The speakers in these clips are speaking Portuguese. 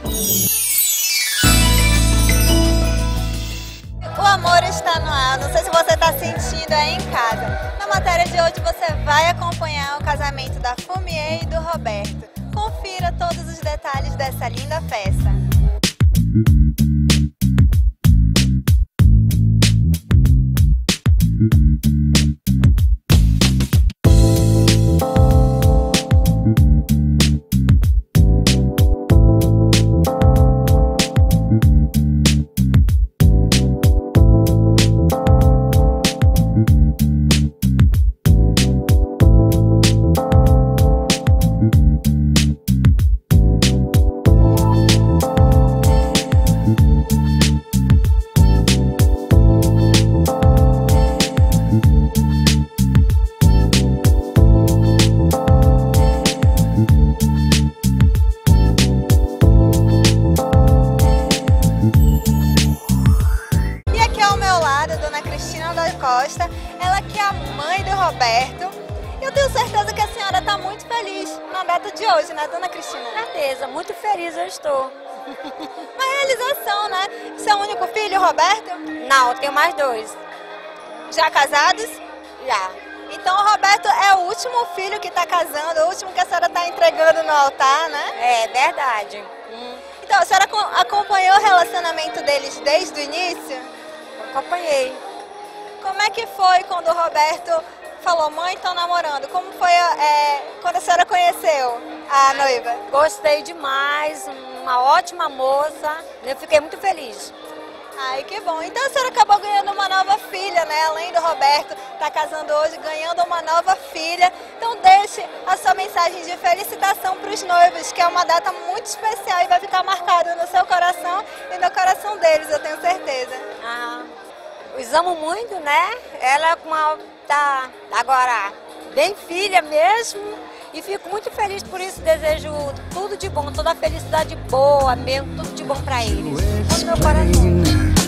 O amor está no ar, não sei se você está sentindo aí em casa. Na matéria de hoje você vai acompanhar o casamento da Fumier e do Roberto. Confira todos os detalhes dessa linda festa. Ela que é a mãe do Roberto. Eu tenho certeza que a senhora está muito feliz na data de hoje, né, dona Cristina? Com certeza, muito feliz eu estou. Uma realização, né? Seu único filho, Roberto? Não, eu tenho mais dois. Já casados? Já. Então o Roberto é o último filho que está casando, o último que a senhora está entregando no altar, né? É verdade. Então a senhora acompanhou o relacionamento deles desde o início? Acompanhei. Como é que foi quando o Roberto falou, mãe, estão namorando? Como foi quando a senhora conheceu a noiva? Gostei demais, uma ótima moça, eu fiquei muito feliz. Ai, que bom. Então a senhora acabou ganhando uma nova filha, né? Além do Roberto estar casando hoje, ganhando uma nova filha. Então deixe a sua mensagem de felicitação para os noivos, que é uma data muito especial e vai ficar marcada no seu coração e no coração deles, eu tenho certeza. Os amo muito, né? Ela tá agora bem filha mesmo e fico muito feliz por isso. Desejo tudo de bom, toda a felicidade boa mesmo, tudo de bom para eles. Todo meu coração.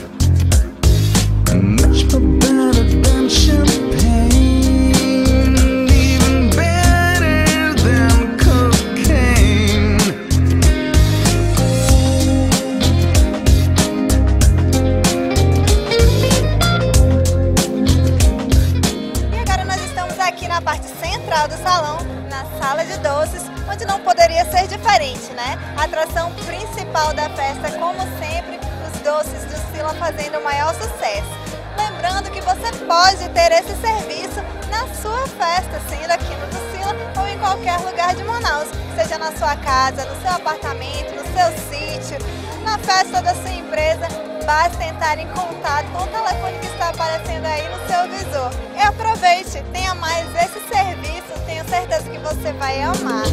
Na parte central do salão, na sala de doces, onde não poderia ser diferente, né? A atração principal da festa, como sempre, os doces do Sila fazendo o maior sucesso. Lembrando que você pode ter esse serviço na sua festa, sendo aqui no do Sila ou em qualquer lugar de Manaus, seja na sua casa, no seu apartamento, no seu sítio, na festa da sua empresa. Basta entrar em contato com o telefone que está aparecendo aí no seu visor. E aproveite, tenha mais esse serviço, tenho certeza que você vai amar.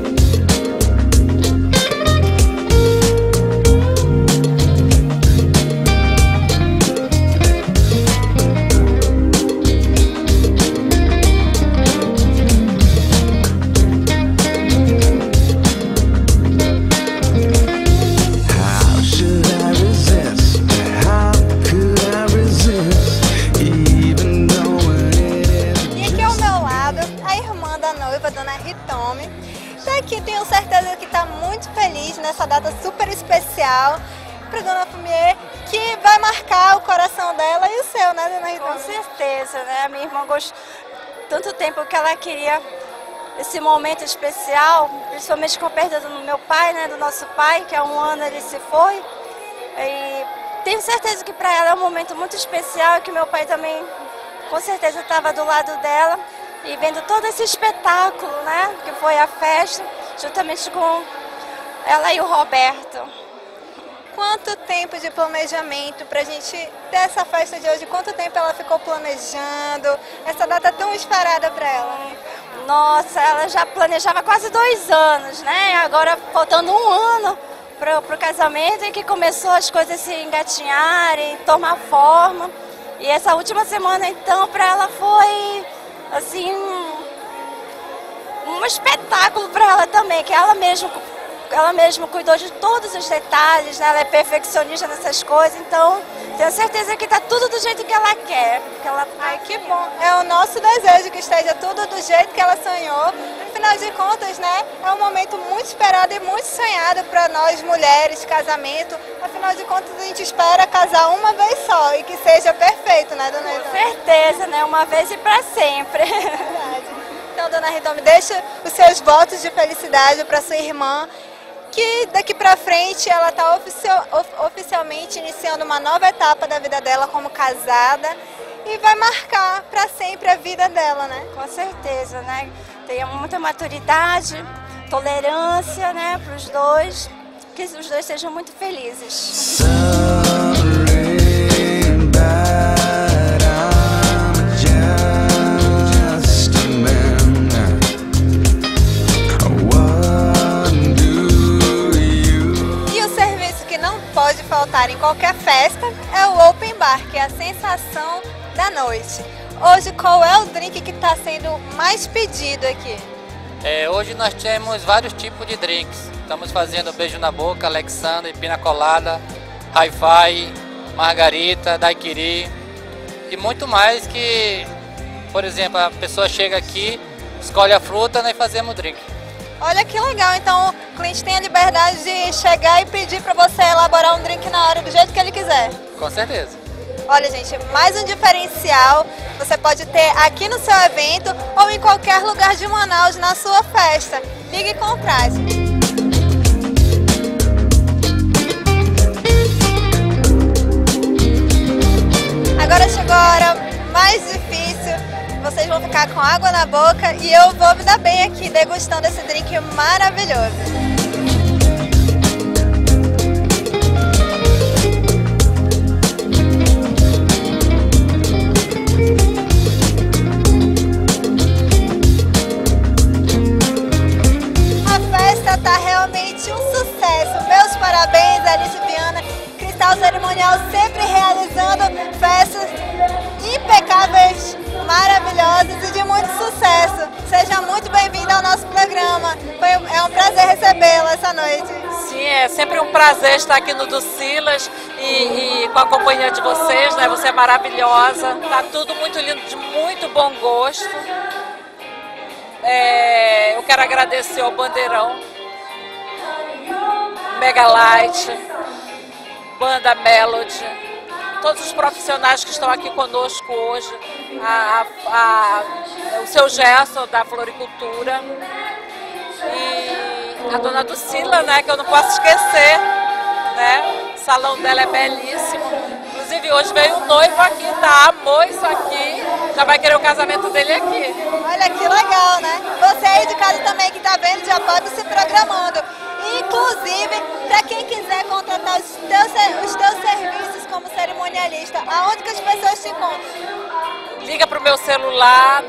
Dona Ritome, está aqui, tenho certeza que está muito feliz nessa data super especial para Dona Fumier, que vai marcar o coração dela e o seu, né, Dona Ritome? Com certeza, né? A minha irmã gostou tanto tempo que ela queria esse momento especial, principalmente com a perda do meu pai, né, do nosso pai, que há um ano ele se foi. E tenho certeza que para ela é um momento muito especial e que meu pai também, com certeza, estava do lado dela. E vendo todo esse espetáculo, né, que foi a festa, juntamente com ela e o Roberto. Quanto tempo de planejamento para a gente ter essa festa de hoje? Quanto tempo ela ficou planejando essa data tão esperada para ela? Nossa, ela já planejava quase 2 anos, né? Agora faltando 1 ano para o casamento, em que começou as coisas se engatinharem, tomar forma. E essa última semana, então, para ela foi assim um espetáculo para ela também, que ela mesma cuidou de todos os detalhes, né? Ela é perfeccionista nessas coisas, então tenho certeza que está tudo do jeito que ela quer. Ai, que bom! É o nosso desejo que esteja tudo do jeito que ela sonhou. Afinal de contas, né, é um momento muito esperado e muito sonhado para nós mulheres, casamento. Afinal de contas, a gente espera casar uma vez só e que seja perfeito, né, dona Rita? Com certeza, né? Uma vez e para sempre. Verdade. Então, dona Rita, me deixa os seus votos de felicidade para sua irmã, que daqui para frente ela está oficialmente iniciando uma nova etapa da vida dela como casada e vai marcar para sempre a vida dela, né? Com certeza, né? Tenha muita maturidade, tolerância, né, para os dois, que os dois sejam muito felizes. Pode faltar em qualquer festa é o Open Bar, que é a sensação da noite. Hoje, qual é o drink que está sendo mais pedido aqui? Hoje nós temos vários tipos de drinks. Estamos fazendo beijo na boca, Alexandre, pina colada, hi-fi, margarita, daiquiri e muito mais que, por exemplo, a pessoa chega aqui, escolhe a fruta, nós fazemos drink. Olha que legal, então o cliente tem a liberdade de chegar e pedir para você elaborar um drink na hora do jeito que ele quiser. Com certeza. Olha, gente, mais um diferencial você pode ter aqui no seu evento ou em qualquer lugar de Manaus na sua festa. Ligue e contrate. Agora chegou a hora mais difícil. Vocês vão ficar com água na boca e eu vou me dar bem aqui degustando esse drink maravilhoso. A festa tá realmente um sucesso. Meus parabéns, Alice Viana, Cristal Cerimonial, sempre realizando festas impecáveis, maravilhosas e de muito sucesso. Seja muito bem-vinda ao nosso programa. É um prazer recebê-la essa noite. Sim, é sempre um prazer estar aqui no do Silas e com a companhia de vocês, né? Você é maravilhosa. Tá tudo muito lindo, de muito bom gosto. Eu quero agradecer ao Bandeirão, Megalight, Banda Melody, todos os profissionais que estão aqui conosco hoje, o seu Gerson da Floricultura e a dona Ducila, né, que eu não posso esquecer, né? O salão dela é belíssimo. Inclusive hoje veio um noivo aqui, tá? Amou isso aqui, já vai querer o casamento dele aqui. Olha que legal, né? Você aí de casa também que tá vendo já pode se programando. Inclusive, para quem quiser contratar os teus serviços como cerimonialista, aonde que as pessoas te encontram? Liga para o meu celular,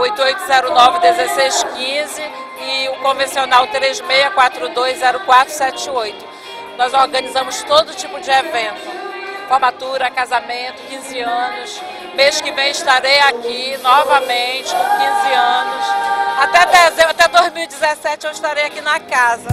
8809-1615 e o convencional 36420478. Nós organizamos todo tipo de evento, formatura, casamento, 15 anos. Mês que vem estarei aqui novamente com 15 anos. Até dezembro, até 2017 eu estarei aqui na casa.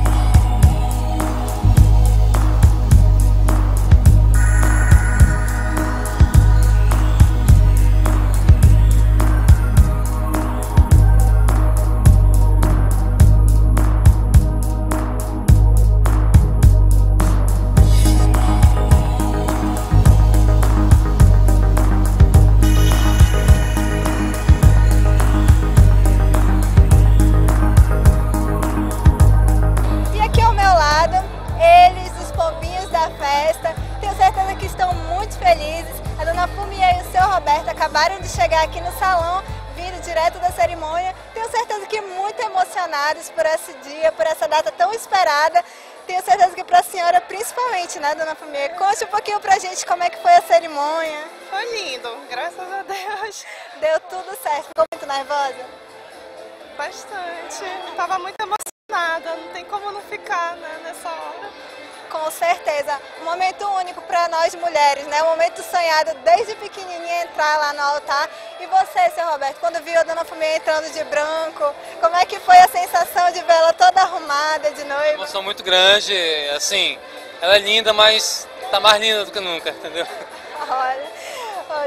Acabaram de chegar aqui no salão, vindo direto da cerimônia. Tenho certeza que muito emocionados por esse dia, por essa data tão esperada. Tenho certeza que para a senhora, principalmente, né, dona Fumia? Conte um pouquinho pra gente como é que foi a cerimônia. Foi lindo, graças a Deus. Deu tudo certo. Ficou muito nervosa? Bastante. Estava muito emocionada, não tem como não ficar, né, nessa hora. Com certeza, um momento único para nós mulheres, né? Um momento sonhado desde pequenininha entrar lá no altar. E você, seu Roberto, quando viu a dona Fumia entrando de branco, como é que foi a sensação de vê-la toda arrumada de noiva? Uma emoção muito grande, assim, ela é linda, mas tá mais linda do que nunca, entendeu? Olha,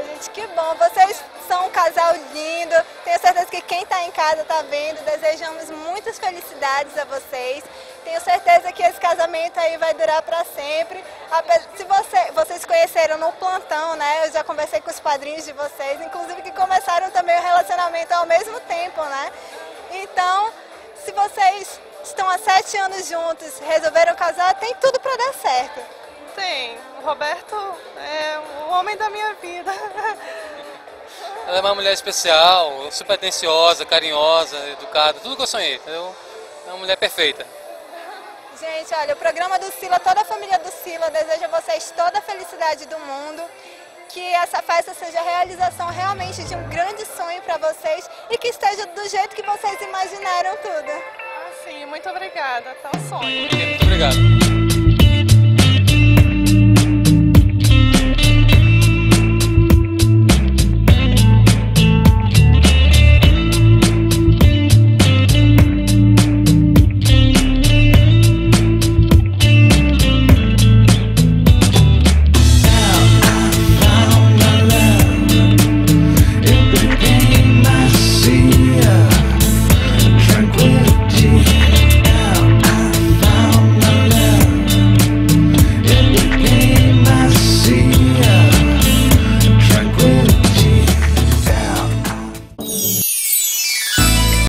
gente, que bom. Vocês são um casal lindo. Tenho certeza que quem está em casa está vendo. Desejamos muitas felicidades a vocês. Tenho certeza que esse casamento aí vai durar para sempre. Se vocês conheceram no plantão, né? Eu já conversei com os padrinhos de vocês, inclusive que começaram também o relacionamento ao mesmo tempo, né? Então, se vocês estão há 7 anos juntos, resolveram casar, tem tudo para dar certo. Tem. O Roberto é o homem da minha vida. Ela é uma mulher especial, super atenciosa, carinhosa, educada, tudo que eu sonhei, entendeu? É uma mulher perfeita. Gente, olha, o programa do Sila, toda a família do Sila deseja a vocês toda a felicidade do mundo, que essa festa seja a realização realmente de um grande sonho para vocês e que esteja do jeito que vocês imaginaram tudo. Sim, muito obrigada. Até o sonho. Muito obrigado.